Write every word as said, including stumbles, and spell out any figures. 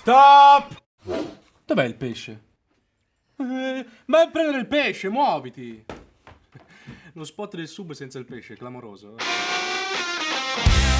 Stop! Dov'è il pesce? Eh, ma a prendere il pesce, muoviti! Lo spot del sub senza il pesce, clamoroso.